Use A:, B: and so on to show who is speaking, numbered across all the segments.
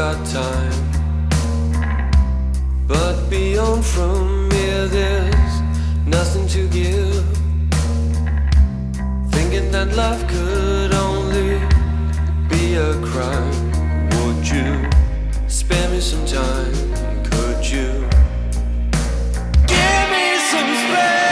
A: got time. But beyond from here there's nothing to give. Thinking that life could only be a crime. Would you spare me some time? Could you give me some space?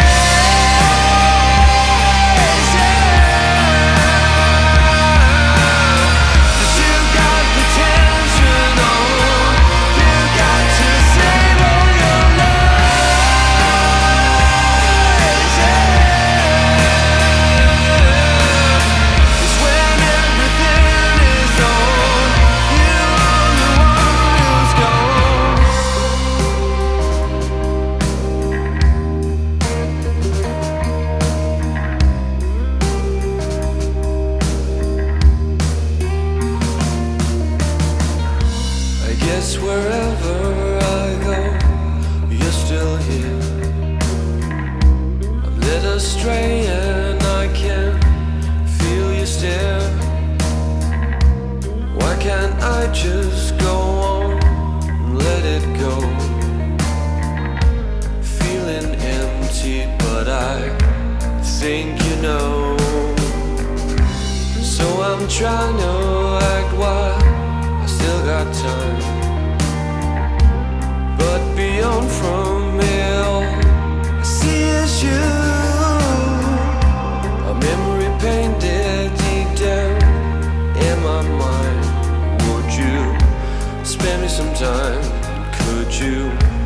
A: Wherever I go, you're still here. I'm led astray and I can feel you stare. Why can't I just go on and let it go? Feeling empty, but I think you know. So I'm trying to act while I still got time. But beyond from here, all I see is you. A memory painted deep down in my mind. Would you spare me some time? Could you